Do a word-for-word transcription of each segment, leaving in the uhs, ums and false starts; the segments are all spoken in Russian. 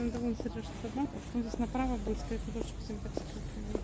наверное, довольно серьезно собака. Ну, здесь направо будет стоять кусочек симпатичный.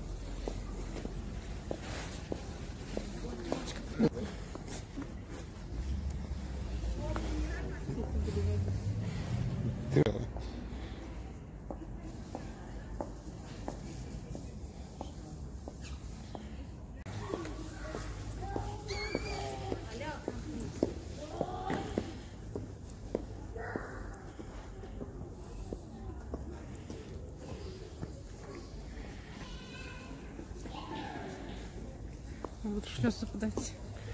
Надо шлёсы подать.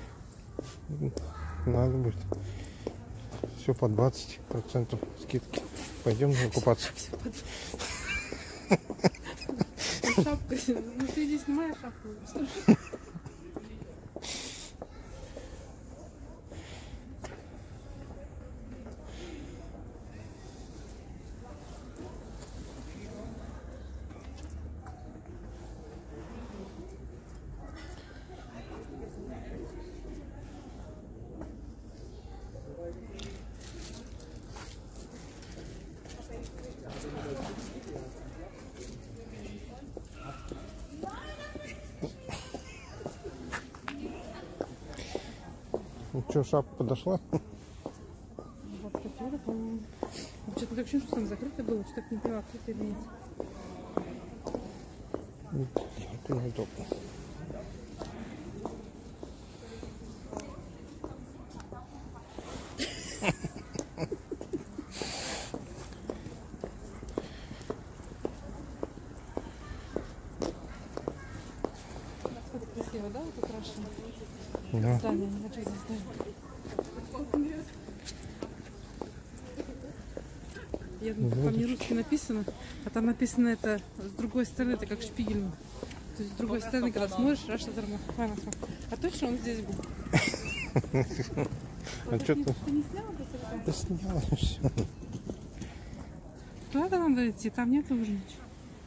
Надо будет. Все по двадцать процентов скидки. Пойдем закупаться. Шапка. Ну ты иди снимай шапку. Ну что, шапка подошла? Что-то так ощущение, что там закрыто было, что так не поняла, открыто или нет. Это неудобно. Красиво, да, вот украшено? Да. Здание, не хочу здесь здание. Я думаю, там не русски написано, а там написано это с другой стороны, это как шпигельно. То есть с другой стороны, когда смотришь, аж это нормально. А точно он здесь был? А что ты? Ты не сняла просто? Да сняла все. Куда надо идти? Там нет уже ничего.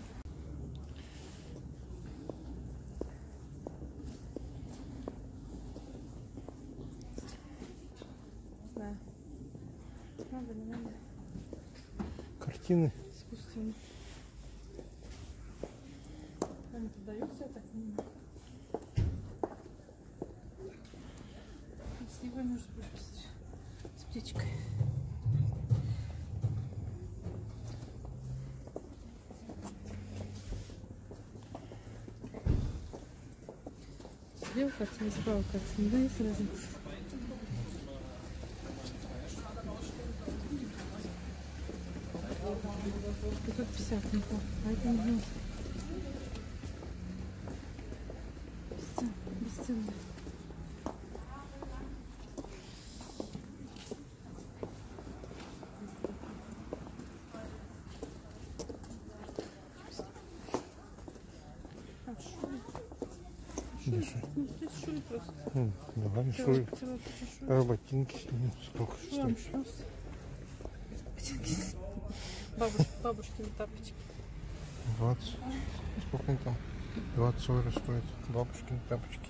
Да. Надо, не надо. Картины. Искусственно. Они продаются, я так понимаю. Красиво, может быть, с птичкой. Слева картина, справа картина. Да, есть разница. пятьсот пятьдесят, не помню. А это не знаю. Бесценно. Ну, здесь шуй просто. М, давай шуй. А ботинки снимем. Сколько стоит? Бабушки, бабушкины тапочки. двадцать. Сколько они там? двадцать евро стоит. Бабушкины тапочки.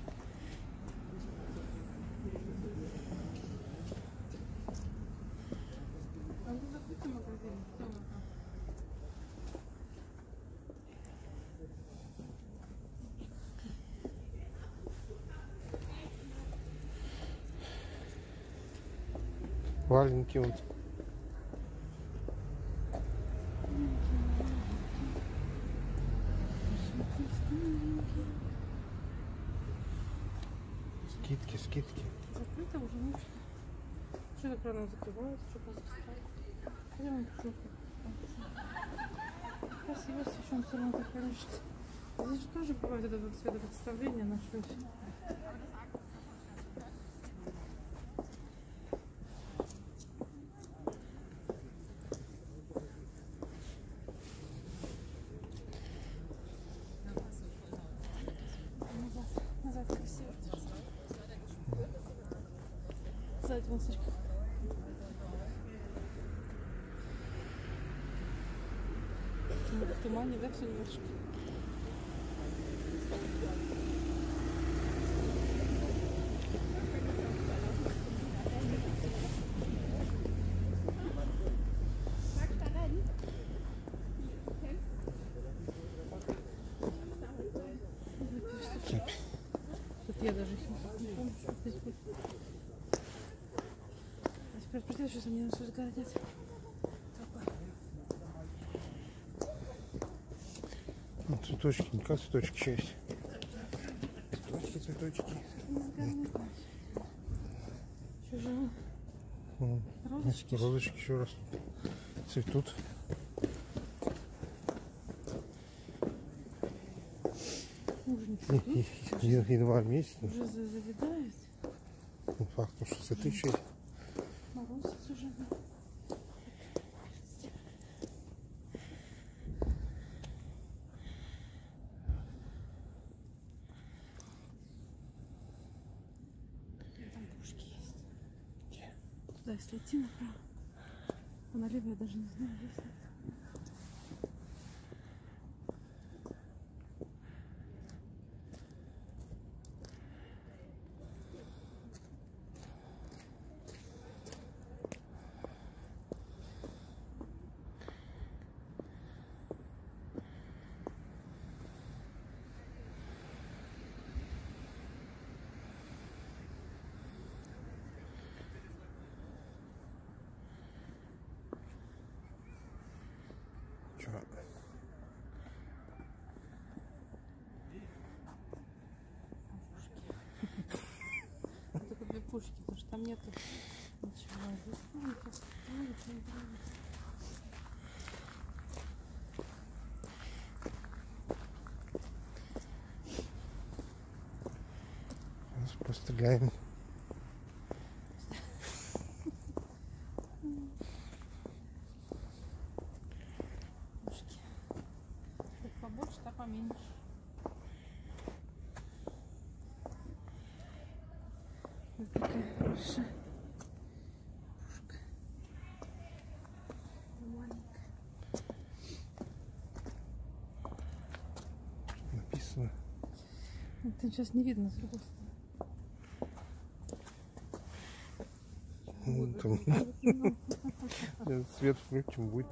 Валенки вот. Скидки, скидки. Закрыто уже ночь. Что так рано закрывается, что позастать? Пойдем еще. Красиво освещен салон, так конечно. Здесь же тоже бывает это цветопредставление на шлюзе. Назад красиво. Сзади вон слишком. В тумане, да, все немножко? Я даже их не помню, что здесь будет. А теперь представь, что они нас разгородят. Ну, цветочки, не как цветочки еще есть. Цветочки, цветочки. Еще живу. М. Розочки. Розочки еще раз цветут. Уже не цветут. И- и- и- Январь месяц. Уже за- завидает. Не факт, потому что цветы еще есть. Морозец уже. Там пушки есть. Где? Туда если идти направо. А налево я даже не знаю, есть ли. Чё? Только две пушки, потому что там нету ничего. Здесь маленькая, маленькая, маленькая. Сейчас постреляем. Пушки. Тут побольше, так поменьше. Вот такая хорошая пушка. Маленькая. Написано. Это сейчас не видно с другой стороны. Ну, там сейчас свет включим, будет.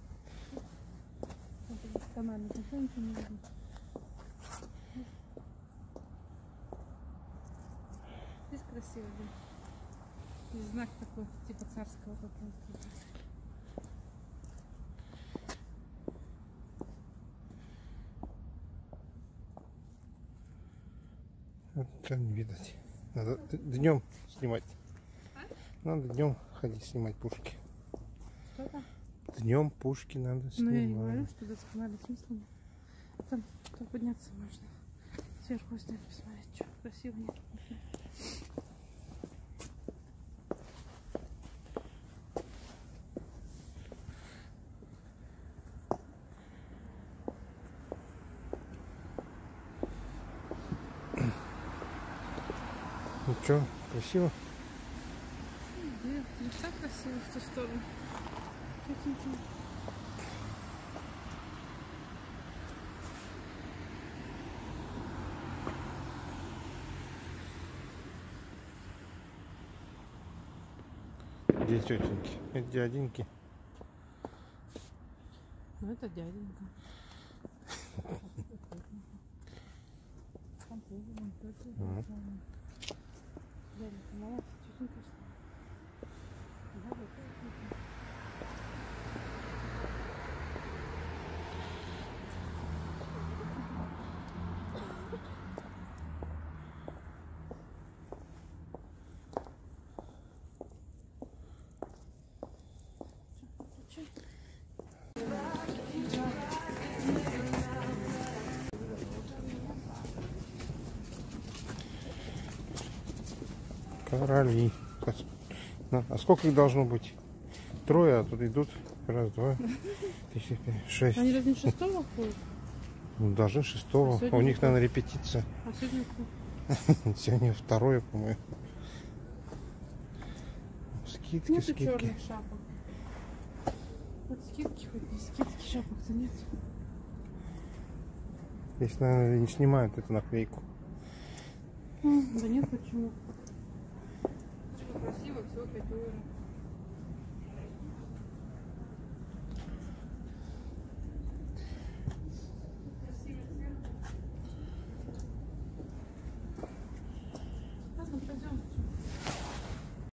Канале ничего не видно. Здесь красиво, да. И знак такой, типа царского какого-то. Это не видать. Надо днем снимать. Надо днем ходить снимать пушки. Что там? Днем пушки надо Ну я не снимать. говорю, что до канале смысла нет. Там только подняться можно. Сверху снять, посмотреть, что красиво нет. Ну что, красиво? Где? Не так красиво в ту сторону. Каким-то. Где тетеньки? Это дяденьки. Ну это дяденька. Там тоже вон тетя. Ага. Дяденька, молодец, тетенька. Да, вот тетенька. Короли. А сколько их должно быть? Трое, а тут идут. Раз, два, три, пять, шесть. Они разве не шестого ходят? Ну, должны шестого. А сегодня У них, какой? наверное, репетиция. А сегодня кто? Сегодня второе, по-моему. Скидки, Нету скидки. черных шапок. Вот скидки, хоть не скидки, шапок-то нет. Здесь, наверное, не снимают эту наклейку. М, Да нет, почему? Все красиво, все пять евро.